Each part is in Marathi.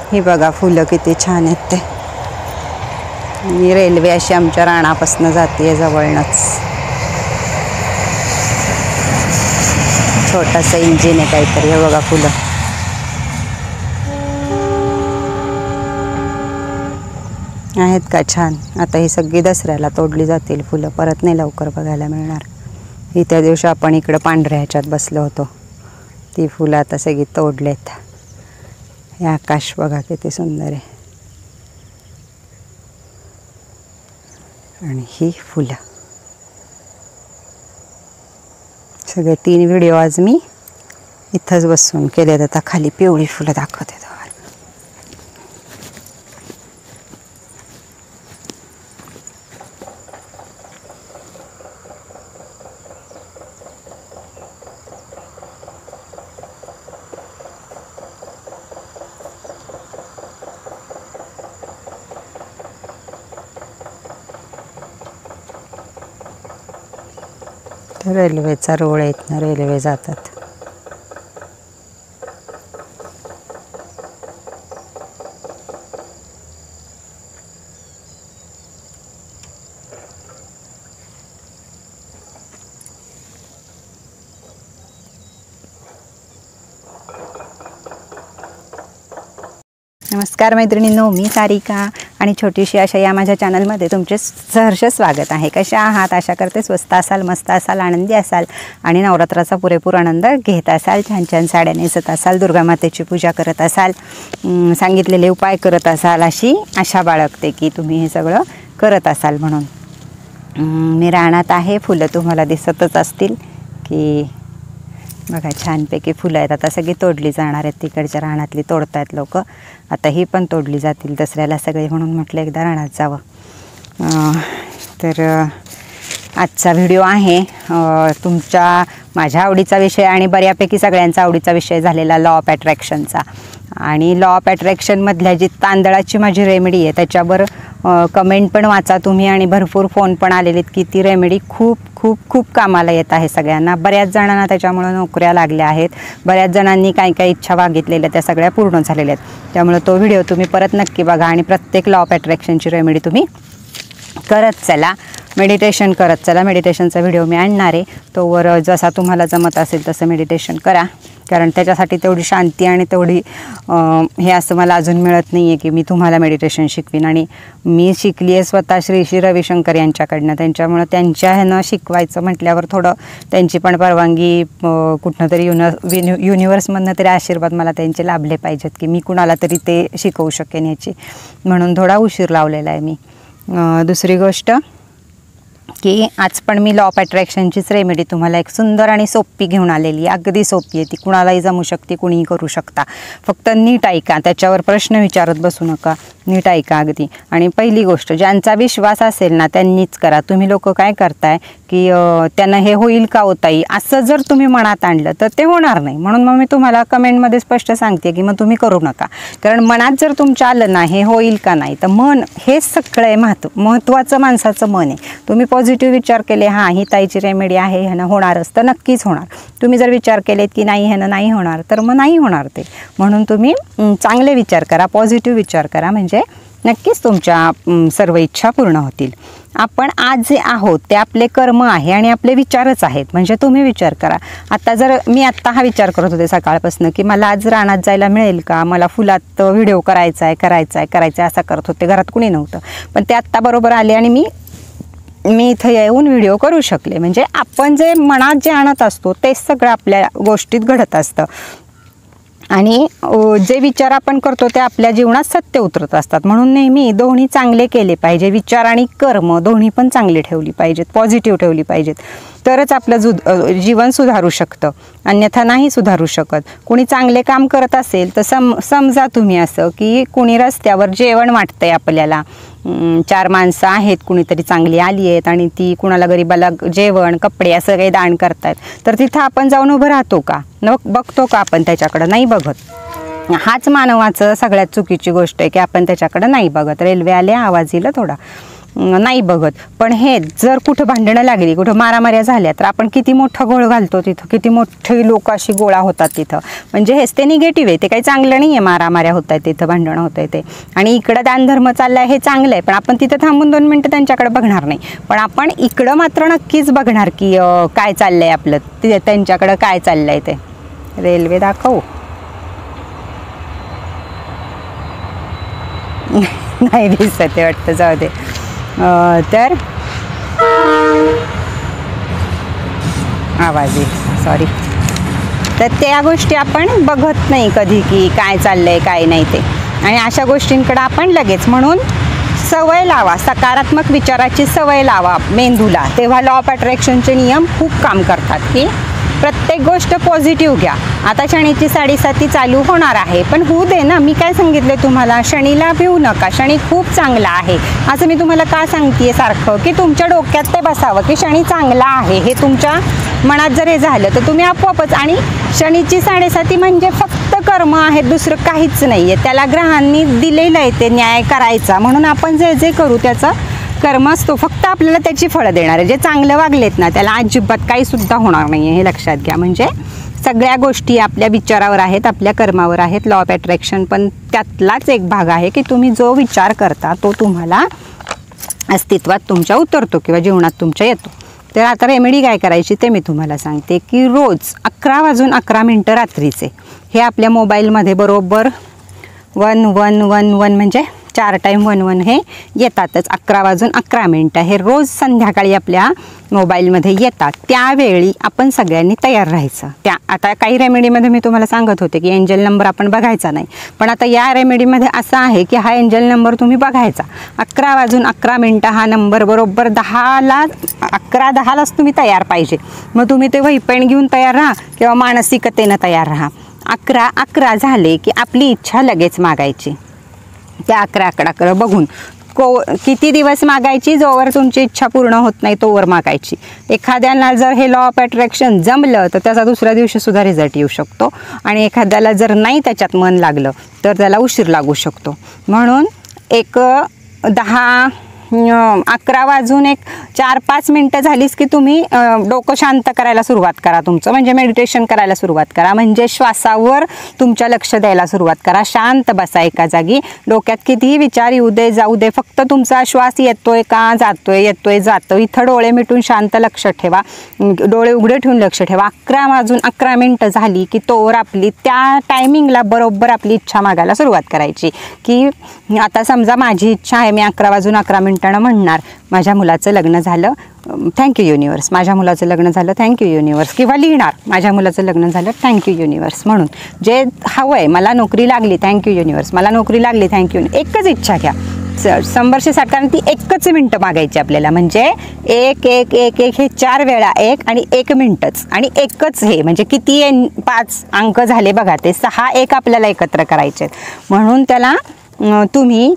ही बघा फुलं किती छान आहेत ते. आणि रेल्वे अशी आमच्या रानापासून जाते जवळनच. छोटासा इंजिन आहे काहीतरी. हे बघा फुलं आहेत का छान. आता ही सगळी दसऱ्याला तोडली जातील फुलं, परत नाही लवकर बघायला मिळणार. ही त्या दिवशी आपण इकडं पांढऱ्या ह्याच्यात बसलो होतो ती फुलं आता सगळी तोडलेत. हे आकाश बघा किती सुंदर आहे. आणि ही फुलं सगळे 3 व्हिडिओ आज मी इथंच बसून केलेत. आता खाली पिवळी फुलं दाखवते. रेल्वेचा रोड आहे, इथनं रेल्वे जातात. नमस्कार मैत्रिणींनो, मी सारिका आणि छोटीशी अशा या माझ्या चॅनलमध्ये तुमचे सहर्ष स्वागत आहे. कशा आहात? आशा करते स्वस्त असाल, मस्त असाल, आनंदी असाल आणि नवरात्राचा पुरेपूर आनंद घेत असाल. छान छान साड्या नेसत असाल, दुर्गा मातेची पूजा करत असाल, सांगितलेले उपाय करत असाल अशी आशा बाळगते की तुम्ही हे सगळं करत असाल. म्हणून मी रानात आहे. फुलं तुम्हाला दिसतच असतील की बघा छानपैकी फुलं आहेत. आता सगळी तोडली जाणार आहेत. तिकडच्या रानातली तोडतायत लोक. आता ही पण तोडली जातील दसऱ्याला सगळे, म्हणून म्हटलं एकदा रानात जावं. तर आजचा व्हिडिओ आहे तुमच्या माझ्या आवडीचा विषय आणि बऱ्यापैकी सगळ्यांचा आवडीचा विषय झालेला लॉ ऑफ अट्रॅक्शनचा. आणि लॉ ऑफ अट्रॅक्शनमधल्या जी तांदळाची माझी रेमेडी आहे त्याच्यावर कमेंट पण वाचा तुम्ही आणि भरपूर फोन पण आलेलेत की ती रेमेडी खूप खूप खूप कामाला येत आहे सगळ्यांना. बऱ्याच जणांना त्याच्यामुळं नोकऱ्या लागल्या आहेत. बऱ्याच जणांनी काही काही इच्छा मागितलेल्या त्या सगळ्या पूर्ण झालेल्या आहेत. त्यामुळं तो व्हिडिओ तुम्ही परत नक्की बघा आणि प्रत्येक लॉ ऑफ अट्रॅक्शनची रेमेडी तुम्ही करत चला, मेडिटेशन करत चला. मेडिटेशनचा व्हिडिओ मी आणणार आहे. तोवर जसा तुम्हाला जमत असेल तसं मेडिटेशन करा, कारण त्याच्यासाठी तेवढी शांती आणि तेवढी हे असं मला अजून मिळत नाही आहे की मी तुम्हाला मेडिटेशन शिकवीन. आणि मी शिकली आहे स्वतः श्री रविशंकर यांच्याकडनं. त्यांच्यामुळं त्यांच्या ह्यानं शिकवायचं म्हटल्यावर थोडं त्यांची पण परवानगी कुठनं तरी युनिवर्समधनं तरी आशीर्वाद मला त्यांचे लाभले पाहिजेत की मी कुणाला तरी ते शिकवू शकेन याची. म्हणून थोडा उशीर लावलेला आहे मी. दुसरी गोष्ट की आज पण मी लॉ ऑफ अट्रॅक्शनचीच रेमेडी तुम्हाला एक सुंदर आणि सोपी घेऊन आलेली आहे. अगदी सोपी आहे ती, कुणालाही जमू शकते, कुणीही करू शकता. फक्त नीट ऐका, त्याच्यावर प्रश्न विचारत बसू नका, नीट ऐका अगदी. आणि पहिली गोष्ट, ज्यांचा विश्वास असेल ना त्यांनीच करा. तुम्ही लोक काय करताय की त्यांना हे होईल का हो ताई असं जर तुम्ही मनात आणलं तर ते होणार नाही. म्हणून मग मी तुम्हाला कमेंटमध्ये स्पष्ट सांगते की मग तुम्ही करू नका. कारण मनात जर तुमच्या आलं ना हे होईल का नाही, तर मन हे सगळं आहे, महत्त्वाचं माणसाचं मन आहे. तुम्ही पॉझिटिव्ह विचार केले, हां ही ताईची रेमेडी आहे, ह्यानं होणारच, तर नक्कीच होणार. तुम्ही जर विचार केलेत की नाही ह्यानं नाही होणार, तर मग नाही होणार ते. म्हणून तुम्ही चांगले विचार करा, पॉझिटिव्ह विचार करा, म्हणजे नक्कीच तुमच्या सर्व इच्छा पूर्ण होतील. आपण आज जे आहोत ते आपले कर्म आहे आणि आपले विचारच आहेत. म्हणजे तुम्ही विचार करा. आता जर मी आत्ता हा विचार करत होते सकाळपासून की मला आज रानात जायला मिळेल का, मला फुलात व्हिडिओ करायचा आहे असा करत होते. घरात कुणी नव्हतं, पण ते आत्ता बरोबर आले आणि मी इथं येऊन व्हिडिओ करू शकले. म्हणजे आपण जे मनात जे आणत असतो तेच सगळं आपल्या गोष्टीत घडत असतं. आणि जे विचार आपण करतो ते आपल्या जीवनात सत्य उतरत असतात. म्हणून नेहमी दोन्ही चांगले केले पाहिजे. विचार आणि कर्म दोन्ही पण चांगली ठेवली पाहिजेत, पॉझिटिव्ह ठेवली पाहिजेत, तरच आपलं जीवन सुधारू शकतं, अन्यथा नाही सुधारू शकत. कुणी चांगले काम करत असेल तर समजा तुम्ही असं की कुणी रस्त्यावर जेवण वाटतंय आपल्याला, 4 माणसं आहेत, कुणीतरी चांगली आली आहेत आणि ती कुणाला गरीबाला जेवण कपडे असं काही दान करतायत, तर तिथं आपण जाऊन उभं राहतो का, बघतो का आपण त्याच्याकडं? नाही बघत. हाच मानवाचं सगळ्यात चुकीची गोष्ट आहे की आपण त्याच्याकडं नाही बघत. रेल्वे आले, आवाज येईल थोडा. नाही बघत. पण हे जर कुठं भांडणं लागली, कुठं मारामाऱ्या झाल्या, तर आपण किती मोठा गोळ घालतो तिथं, किती मोठे लोक अशी गोळा होतात तिथं. म्हणजे हेच ते निगेटिव्ह आहे, ते काही चांगलं नाही आहे. मारामाऱ्या होत आहेत तिथं, भांडणं होत आहे ते. आणि इकडं दानधर्म चाललाय हे चांगलं आहे, पण आपण तिथं थांबून 2 मिनटं त्यांच्याकडे बघणार नाही. पण आपण इकडं मात्र नक्कीच बघणार की काय चाललंय आपलं, त्यांच्याकडं काय चाललंय ते. रेल्वे दाखवू? नाही दिसत ते वाटतं, जाऊ दे. तर आवाज आहे, सॉरी. तर त्या गोष्टी आपण बघत नाही कधी की काय चाललंय काय नाही ते. आणि अशा गोष्टींकडे आपण लगेच, म्हणून सवय लावा, सकारात्मक विचाराची सवय लावा मेंदूला. तेव्हा लॉ ऑफ अट्रॅक्शनचे नियम खूप काम करतात की प्रत्येक गोष्ट पॉझिटिव्ह घ्या. आता शनीची 7:30 चालू होणार आहे, पण होऊ दे ना. मी काय सांगितले तुम्हाला, शनीला भिवू नका, शनी खूप चांगला आहे. असं मी तुम्हाला का सांगतेय सारखं, की तुमच्या डोक्यात ते बसावं की शनी चांगला आहे. हे तुमच्या मनात जर हे झालं तर तुम्ही आपोआपच. आणि शनीची 7:30 म्हणजे फक्त कर्म आहेत, दुसरं काहीच नाही आहे. त्याला ग्रहांनी दिलेलं आहे ते न्याय करायचा, म्हणून आपण जे जे करू त्याचं कर्म असतो, फक्त आपल्याला त्याची फळं देणार आहे. जे चांगलं वागलेत ना त्याला अजिबात काही सुद्धा होणार नाही आहे, हे लक्षात घ्या. म्हणजे सगळ्या गोष्टी आपल्या विचारावर आहेत, आपल्या कर्मावर आहेत. लॉ ऑफ अट्रॅक्शन पण त्यातलाच एक भाग आहे की तुम्ही जो विचार करता तो तुम्हाला अस्तित्वात तुमच्या उतरतो किंवा जीवनात तुमच्या येतो. तर आता रेमेडी काय करायची ते मी तुम्हाला सांगते की रोज 11:11 रात्रीचे हे आपल्या मोबाईलमध्ये बरोबर 111 म्हणजे 4 टाइम 11 हे येतातच. 11:11 हे रोज संध्याकाळी आपल्या मोबाईलमध्ये येतात. त्यावेळी आपण सगळ्यांनी तयार राहायचं. आता काही रेमेडीमध्ये मी तुम्हाला सांगत होते की एंजल नंबर आपण बघायचा नाही, पण आता या रेमेडीमध्ये असं आहे की हा एंजल नंबर तुम्ही बघायचा. 11:11 हा नंबर बरोबर 11:10लाच तुम्ही तयार पाहिजे. मग तुम्ही ते वही पेन घेऊन तयार राहा किंवा मानसिकतेनं तयार राहा. 11:11 झाले की आपली इच्छा लगेच मागायची. त्या 11:11 बघून किती दिवस मागायची, जोवर तुमची इच्छा पूर्ण होत नाही तोवर मागायची. एखाद्याला जर हे लॉ ऑफ अट्रॅक्शन जमलं तर त्याचा दुसऱ्या दिवशी सुद्धा रिझल्ट येऊ शकतो. आणि एखाद्याला जर नाही त्याच्यात मन लागलं तर त्याला उशीर लागू शकतो. म्हणून 11:04 झालीच की तुम्ही डोकं शांत करायला सुरुवात करा तुमचं. म्हणजे मेडिटेशन करायला सुरुवात करा, म्हणजे श्वासावर तुमच्या लक्ष द्यायला सुरुवात करा. शांत बसा एका जागी. डोक्यात कितीही विचार येऊ दे जाऊ दे, फक्त तुमचा श्वास येतोय का जातोय, येतोय जातो. इथं डोळे मिटून शांत लक्ष ठेवा, डोळे उघडे ठेवून लक्ष ठेवा. 11:11 झाली की तोवर आपली त्या टायमिंगला बरोबर आपली इच्छा मागायला सुरुवात करायची. की आता समजा माझी इच्छा आहे, मी 11:11 म्हणणार माझ्या मुलाचं लग्न झालं, थँक्यू युनिवर्स. माझ्या मुलाचं लग्न झालं, थँक्यू युनिवर्स. किंवा लिहिणार माझ्या मुलाचं लग्न झालं, थँक्यू युनिवर्स. म्हणून जे हवं आहे, मला नोकरी लागली, थँक्यू युनिवर्स. मला नोकरी लागली, थँक्यू. एकच इच्छा घ्या 100-160, कारण ती 1 मिनिट मागायची आपल्याला. म्हणजे 1 हे 4 वेळा 1 आणि 1 मिनिटच आणि एकच. हे म्हणजे किती 5 अंक झाले बघा, ते 6 1 आपल्याला एकत्र करायचे. म्हणून त्याला तुम्ही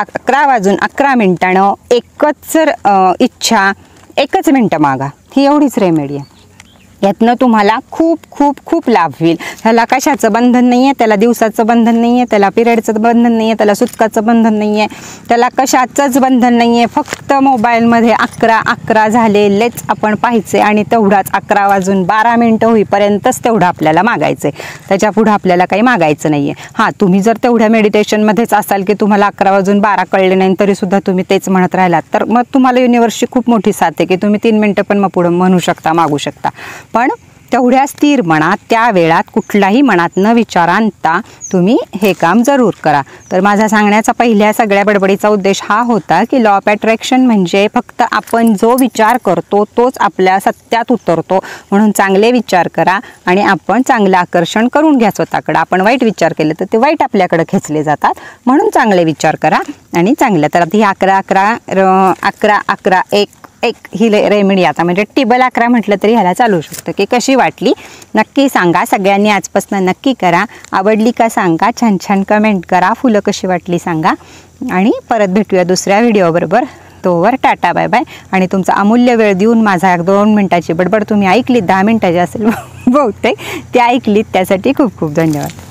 11:11 एकच इच्छा 1 मिनिट मागा. ही एवढीच रेमेडी आहे. यातनं तुम्हाला खूप खूप खूप लाभ होईल. ह्याला कशाचं बंधन नाही आहे, त्याला दिवसाचं बंधन नाही आहे, त्याला पिरियडचं बंधन नाही आहे, त्याला सुटकाचं बंधन नाही आहे, त्याला कशाचंच बंधन नाही आहे. फक्त मोबाईलमध्ये 11:11 झालेलेच आपण पाहायचे आणि तेवढाच 11:12 होईपर्यंतच तेवढं आपल्याला मागायचं आहे. त्याच्या पुढं आपल्याला काही मागायचं नाही आहे. हां, तुम्ही जर तेवढ्या मेडिटेशनमध्येच असाल की तुम्हाला 11:12 कळले नाही तरीसुद्धा तुम्ही तेच म्हणत राहिलात, तर मग तुम्हाला युनिवर्सची खूप मोठी साथ आहे की तुम्ही 3 मिनटं पण मग पुढं म्हणू शकता, मागू शकता. पण तेवढ्या स्थिर मनात, त्या वेळात कुठलाही मनात न विचार आणता तुम्ही हे काम जरूर करा. तर माझा सांगण्याचा पहिल्या सगळ्या बडबडीचा उद्देश हा होता की लॉ ऑफ अट्रॅक्शन म्हणजे फक्त आपण जो विचार करतो तोच आपल्या सत्यात उतरतो. म्हणून चांगले विचार करा आणि आपण चांगलं आकर्षण करून घ्या स्वतःकडे. आपण वाईट विचार केले तर ते वाईट आपल्याकडे खेचले जातात. म्हणून चांगले विचार करा आणि चांगलं. तर आता ही 11:11 ही रेमेडी आता म्हणजे टेबल 11 म्हटलं तरी ह्याला चालू शकतं. की कशी वाटली नक्की सांगा. सगळ्यांनी आजपासून नक्की करा. आवडली का सांगा, छान छान कमेंट करा. फुलं कशी वाटली सांगा. आणि परत भेटूया दुसऱ्या व्हिडिओबरोबर. तोवर टाटा, बाय बाय. आणि तुमचा अमूल्य वेळ देऊन माझा 2 मिनिटाची बडबड तुम्ही ऐकलीत, 10 मिनिटाची असेल बहुतेक, ते ऐकलीत, त्यासाठी खूप खूप धन्यवाद.